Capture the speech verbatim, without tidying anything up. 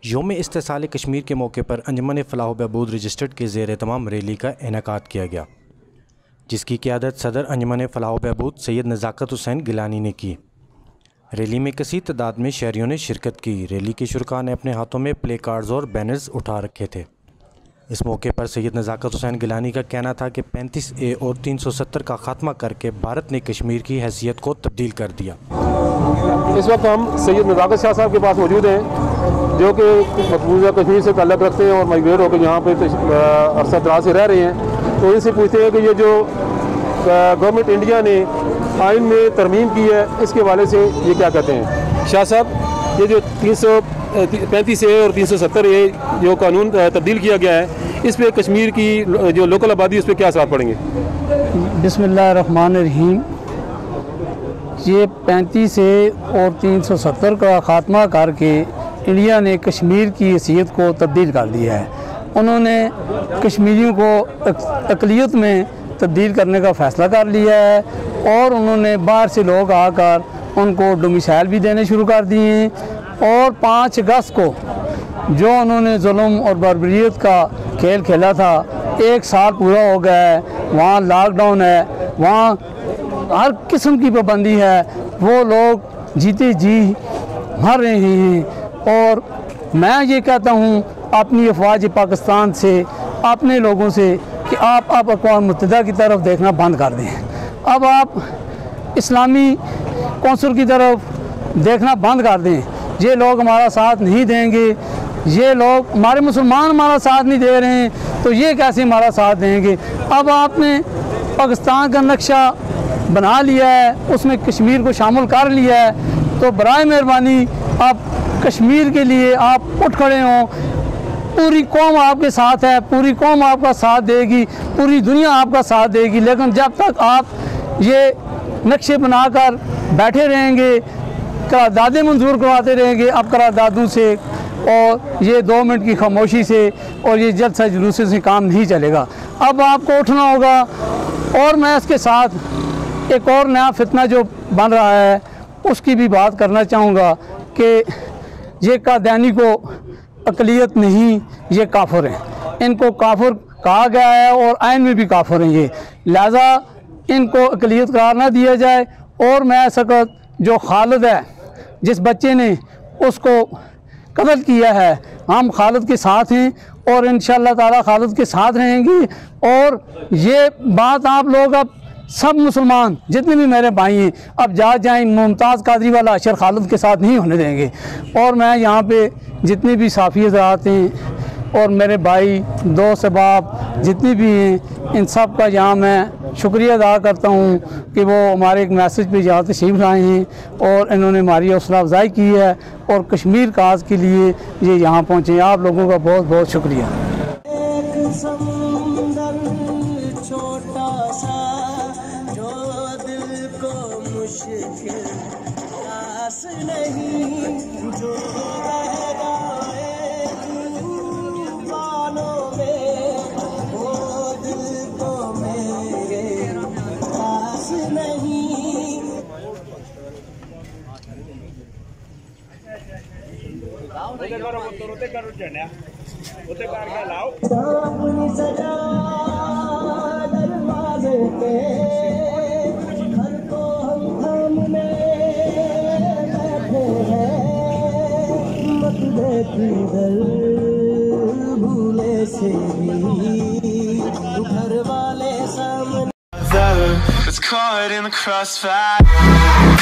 यौम इस्तिसाल कश्मीर के मौके पर अंजुमन फलाह बहबूद रजिस्टर्ड के ज़ेर तमाम रैली का इनेकाद किया गया, जिसकी क़ियादत सदर अंजुमन फलाह बहबूद सैयद नज़ाकत हुसैन गिलानी ने की। रैली में कसीर तादाद में शहरियों ने शिरकत की। रैली के शुरका ने अपने हाथों में प्ले कार्ड्स और बैनर्स उठा रखे थे। इस मौके पर सैयद नज़ाकत हुसैन गिलानी का कहना था कि पैंतीस ए और तीन सौ सत्तर का खात्मा करके भारत ने कश्मीर की हैसियत को तब्दील कर दिया। इस वक्त हम सैयद नज़ाकत शाह साहब के पास मौजूद हैं, जो कि मकबूजा कश्मीर से ताल्लुक़ रखते हैं और माइग्रेट होकर यहाँ पर अरसा दराज से रह रहे हैं। तो इनसे पूछते हैं कि ये जो गवर्नमेंट इंडिया ने आइन में तरमीम की है, इसके हवाले से ये क्या कहते हैं। शाह साहब, ये जो तीन सौ पैंतीस ए और तीन सौ सत्तर ए जो कानून तब्दील किया गया है, इस पर कश्मीर की जो लोकल आबादी उस पर क्या असर पड़ेंगे। बिस्मिल्लाहिर्रहमानिर्रहीम। ये पैंतीस ए और तीन सौ सत्तर का ख़ात्मा करके इंडिया ने कश्मीर की हैसियत को तब्दील कर दिया है। उन्होंने कश्मीरियों को अक़लियत में तब्दील करने का फ़ैसला कर लिया है और उन्होंने बाहर से लोग आकर उनको डोमिसाइल भी देने शुरू कर दिए। और पाँच अगस्त को जो उन्होंने जुल्म और बर्बरियत का खेल खेला था, एक साल पूरा हो गया है। वहाँ लॉकडाउन है, वहाँ हर किस्म की पाबंदी है, वो लोग जीते जी मर रहे हैं। और मैं ये कहता हूँ अपनी अफवाज पाकिस्तान से, अपने लोगों से, कि आप अब अक़वाम मुत्तहिदा की तरफ देखना बंद कर दें। अब आप इस्लामी कौंसिल की तरफ देखना बंद कर दें। ये लोग हमारा साथ नहीं देंगे, ये लोग हमारे मुसलमान हमारा साथ नहीं दे रहे हैं, तो ये कैसे हमारा साथ देंगे। अब आपने पाकिस्तान का नक्शा बना लिया है, उसमें कश्मीर को शामिल कर लिया है, तो बराए मेहरबानी आप कश्मीर के लिए आप उठ खड़े हों। पूरी कौम आपके साथ है, पूरी कौम आपका साथ देगी, पूरी दुनिया आपका साथ देगी। लेकिन जब तक आप ये नक्शे बनाकर बैठे रहेंगे, करारदादें मंजूर करवाते रहेंगे, अब करारदादों से और ये दो मिनट की खामोशी से और ये जल्द से जुलूस से काम नहीं चलेगा। अब आपको उठना होगा। और मैं इसके साथ एक और नया फितना जो बन रहा है उसकी भी बात करना चाहूँगा कि ये कादियानी को अक़लियत नहीं, ये काफिर हैं। इनको काफिर कहा गया है और आइन में भी काफिर हैं ये, लिहाजा इनको अक़लियत करार ना दिया जाए। और मैं सकत जो खालिद है, जिस बच्चे ने उसको कत्ल किया है, हम खालिद के साथ हैं और इंशाअल्लाह ताला खालिद के साथ रहेंगे। और ये बात आप लोग अब सब मुसलमान जितने भी मेरे भाई हैं अब जा जाएँ, मुमताज़ कादरी वाला अशर खालिद के साथ नहीं होने देंगे। और मैं यहाँ पे जितने भी साफ़ी हज़रात हैं और मेरे भाई दोस्त अहबाब जितने भी हैं, इन सब का यहाँ मैं शुक्रिया अदा करता हूँ कि वो हमारे एक मैसेज पे यहाँ तशरीफ़ लाए हैं और इन्होंने हमारी हौसला अफजाई की है और कश्मीर काज के लिए ये यहाँ पहुँचे। आप लोगों का बहुत बहुत शुक्रिया। भूले से भी घर वाले सामने